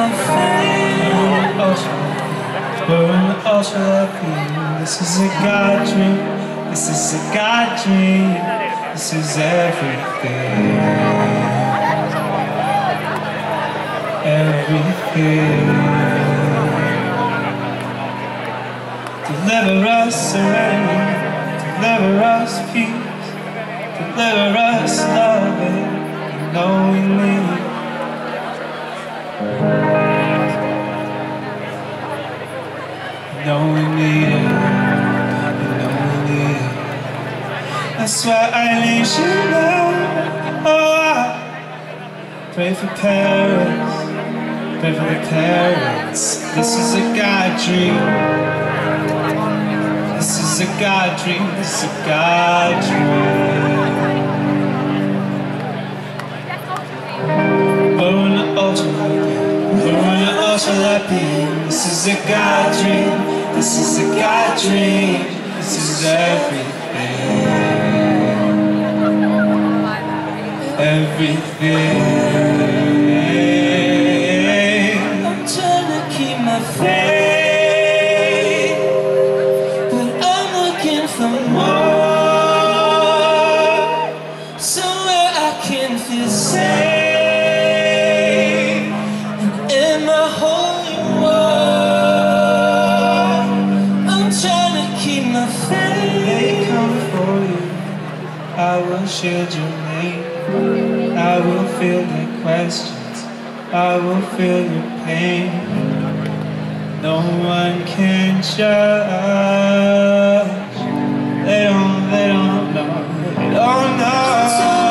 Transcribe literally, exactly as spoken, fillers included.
my face. We're in the ultra beam. This is a God dream. This is a God dream. This is everything. Everything. Deliver us serenity. Deliver us peace. Deliver us loving and knowingly. Know we need it, you know we need it. That's why I need you now. Oh, I pray for parents, pray for the parents. This is a God dream. This is a God dream. This is a God dream. We're in the ultra We're in the ultra beam. This is a God dream. This is a God dream. This is everything. Everything. I'm trying to keep my faith, but I'm looking for more, somewhere I can feel safe. They come for you. I will shield your name. I will feel your questions. I will feel your pain. No one can judge. They don't, they don't know. They don't know.